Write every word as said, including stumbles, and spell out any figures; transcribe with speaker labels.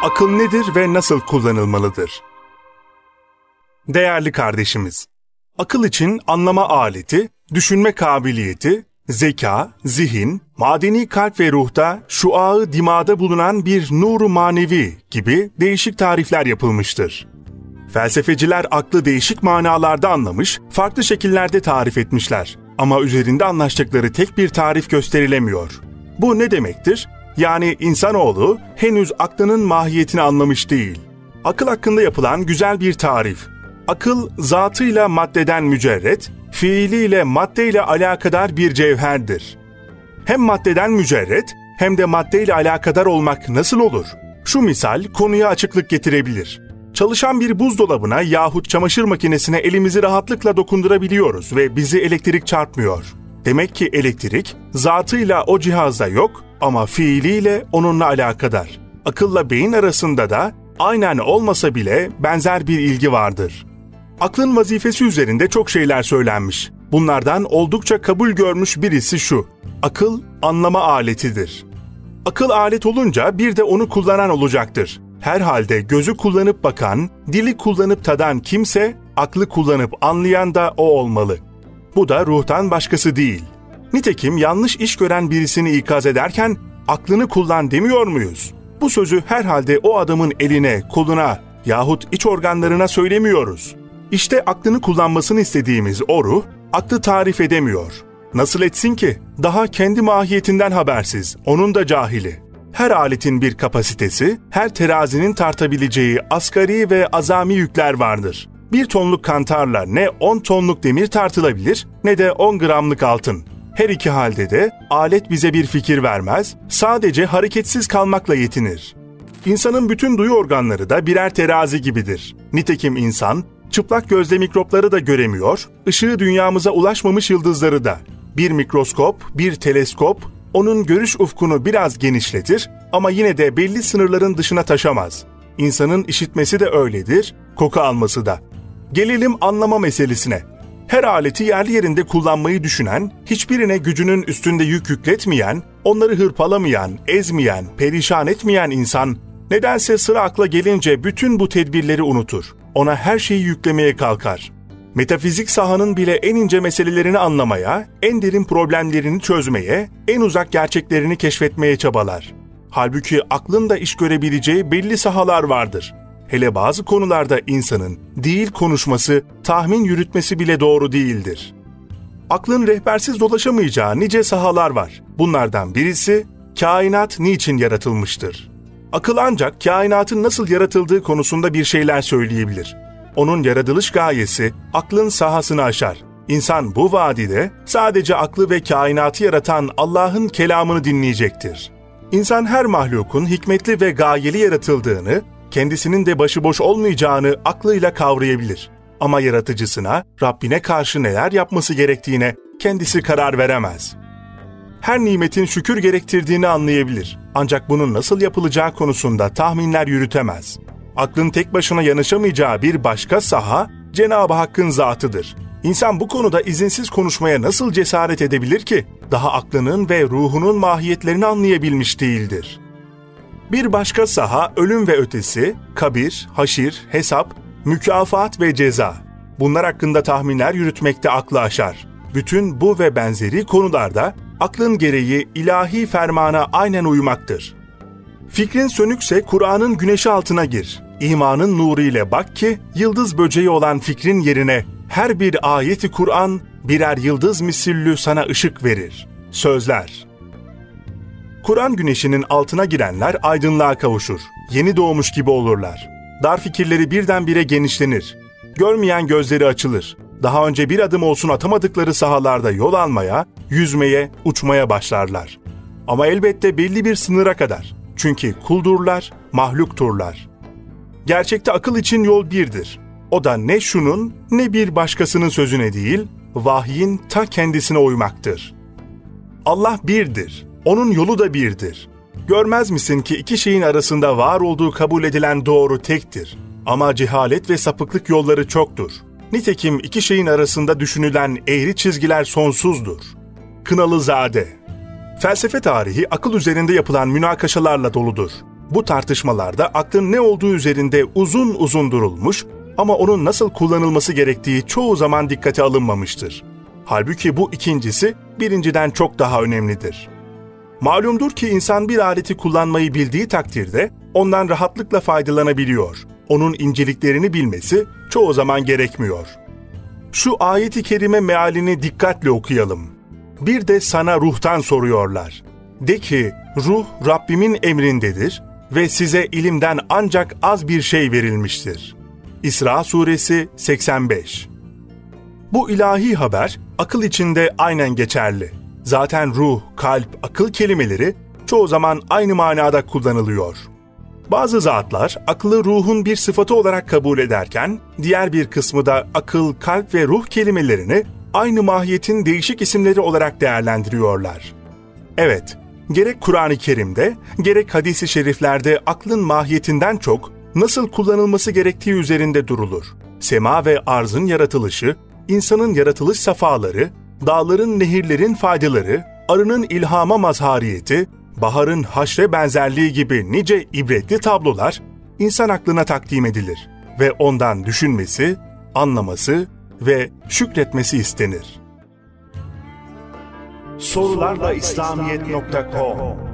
Speaker 1: Akıl nedir ve nasıl kullanılmalıdır? Değerli kardeşimiz, akıl için anlama aleti, düşünme kabiliyeti, zeka, zihin, madeni kalp ve ruhta şuağı dimada bulunan bir nuru manevi gibi değişik tarifler yapılmıştır. Felsefeciler aklı değişik manalarda anlamış, farklı şekillerde tarif etmişler. Ama üzerinde anlaştıkları tek bir tarif gösterilemiyor. Bu ne demektir? Yani insanoğlu henüz aklının mahiyetini anlamış değil. Akıl hakkında yapılan güzel bir tarif. Akıl zatıyla maddeden mücerret, fiiliyle maddeyle alakadar bir cevherdir. Hem maddeden mücerret hem de maddeyle alakadar olmak nasıl olur? Şu misal konuya açıklık getirebilir. Çalışan bir buzdolabına yahut çamaşır makinesine elimizi rahatlıkla dokundurabiliyoruz ve bizi elektrik çarpmıyor. Demek ki elektrik zatıyla o cihazda yok ama fiiliyle onunla alakadar. Akılla beyin arasında da aynen olmasa bile benzer bir ilgi vardır. Aklın vazifesi üzerinde çok şeyler söylenmiş. Bunlardan oldukça kabul görmüş birisi şu: akıl anlama aletidir. Akıl alet olunca bir de onu kullanan olacaktır. Herhalde gözü kullanıp bakan, dili kullanıp tadan kimse, aklı kullanıp anlayan da o olmalı. Bu da ruhtan başkası değil. Nitekim yanlış iş gören birisini ikaz ederken, aklını kullan demiyor muyuz? Bu sözü herhalde o adamın eline, koluna yahut iç organlarına söylemiyoruz. İşte aklını kullanmasını istediğimiz o ruh, aklı tarif edemiyor. Nasıl etsin ki? Daha kendi mahiyetinden habersiz, onun da cahili. Her aletin bir kapasitesi, her terazinin tartabileceği asgari ve azami yükler vardır. Bir tonluk kantarla ne on tonluk demir tartılabilir ne de on gramlık altın. Her iki halde de alet bize bir fikir vermez, sadece hareketsiz kalmakla yetinir. İnsanın bütün duyu organları da birer terazi gibidir. Nitekim insan, çıplak gözle mikropları da göremiyor, ışığı dünyamıza ulaşmamış yıldızları da. Bir mikroskop, bir teleskop, onun görüş ufkunu biraz genişletir ama yine de belli sınırların dışına taşamaz. İnsanın işitmesi de öyledir, koku alması da. Gelelim anlama meselesine. Her aleti yerli yerinde kullanmayı düşünen, hiçbirine gücünün üstünde yük yükletmeyen, onları hırpalamayan, ezmeyen, perişan etmeyen insan, nedense sıra akla gelince bütün bu tedbirleri unutur. Ona her şeyi yüklemeye kalkar. Metafizik sahanın bile en ince meselelerini anlamaya, en derin problemlerini çözmeye, en uzak gerçeklerini keşfetmeye çabalar. Halbuki aklın da iş görebileceği belli sahalar vardır. Hele bazı konularda insanın değil konuşması, tahmin yürütmesi bile doğru değildir. Aklın rehbersiz dolaşamayacağı nice sahalar var. Bunlardan birisi, kainat niçin yaratılmıştır? Akıl ancak kainatın nasıl yaratıldığı konusunda bir şeyler söyleyebilir. Onun yaratılış gayesi aklın sahasını aşar. İnsan bu vadide sadece aklı ve kainatı yaratan Allah'ın kelamını dinleyecektir. İnsan her mahlukun hikmetli ve gayeli yaratıldığını, kendisinin de başıboş olmayacağını aklıyla kavrayabilir. Ama yaratıcısına, Rabbine karşı neler yapması gerektiğine kendisi karar veremez. Her nimetin şükür gerektirdiğini anlayabilir. Ancak bunun nasıl yapılacağı konusunda tahminler yürütemez. Aklın tek başına yanaşamayacağı bir başka saha, Cenab-ı Hakk'ın zatıdır. İnsan bu konuda izinsiz konuşmaya nasıl cesaret edebilir ki? Daha aklının ve ruhunun mahiyetlerini anlayabilmiş değildir. Bir başka saha, ölüm ve ötesi, kabir, haşir, hesap, mükafat ve ceza. Bunlar hakkında tahminler yürütmekte aklı aşar. Bütün bu ve benzeri konularda aklın gereği ilahi fermana aynen uymaktır. Fikrin sönükse Kur'an'ın güneşi altına gir. İmanın nuru ile bak ki yıldız böceği olan fikrin yerine her bir ayeti Kur'an birer yıldız misillü sana ışık verir. Sözler. Kur'an güneşinin altına girenler aydınlığa kavuşur. Yeni doğmuş gibi olurlar. Dar fikirleri birdenbire genişlenir. Görmeyen gözleri açılır. Daha önce bir adım olsun atamadıkları sahalarda yol almaya, yüzmeye, uçmaya başlarlar. Ama elbette belli bir sınıra kadar. Çünkü kuldurlar, mahlukturlar. Gerçekte akıl için yol birdir. O da ne şunun ne bir başkasının sözüne değil, vahyin ta kendisine uymaktır. Allah birdir. Onun yolu da birdir. Görmez misin ki iki şeyin arasında var olduğu kabul edilen doğru tektir. Ama cehalet ve sapıklık yolları çoktur. Nitekim iki şeyin arasında düşünülen eğri çizgiler sonsuzdur. Kınalızade. Felsefe tarihi akıl üzerinde yapılan münakaşalarla doludur. Bu tartışmalarda aklın ne olduğu üzerinde uzun uzun durulmuş ama onun nasıl kullanılması gerektiği çoğu zaman dikkate alınmamıştır. Halbuki bu ikincisi birinciden çok daha önemlidir. Malumdur ki insan bir aleti kullanmayı bildiği takdirde ondan rahatlıkla faydalanabiliyor. Onun inceliklerini bilmesi çoğu zaman gerekmiyor. Şu ayet-i kerime mealini dikkatle okuyalım. Bir de sana ruhtan soruyorlar. De ki, ruh Rabbimin emrindedir ve size ilimden ancak az bir şey verilmiştir. İsra Suresi seksen beş. Bu ilahi haber akıl içinde aynen geçerli. Zaten ruh, kalp, akıl kelimeleri çoğu zaman aynı manada kullanılıyor. Bazı zatlar aklı ruhun bir sıfatı olarak kabul ederken, diğer bir kısmı da akıl, kalp ve ruh kelimelerini aynı mahiyetin değişik isimleri olarak değerlendiriyorlar. Evet, gerek Kur'an-ı Kerim'de, gerek hadis-i şeriflerde aklın mahiyetinden çok nasıl kullanılması gerektiği üzerinde durulur. Sema ve arzın yaratılışı, insanın yaratılış safaları, dağların, nehirlerin faydaları, arının ilhama mazhariyeti, baharın haşre benzerliği gibi nice ibretli tablolar insan aklına takdim edilir ve ondan düşünmesi, anlaması ve şükretmesi istenir. sorularla islamiyet nokta com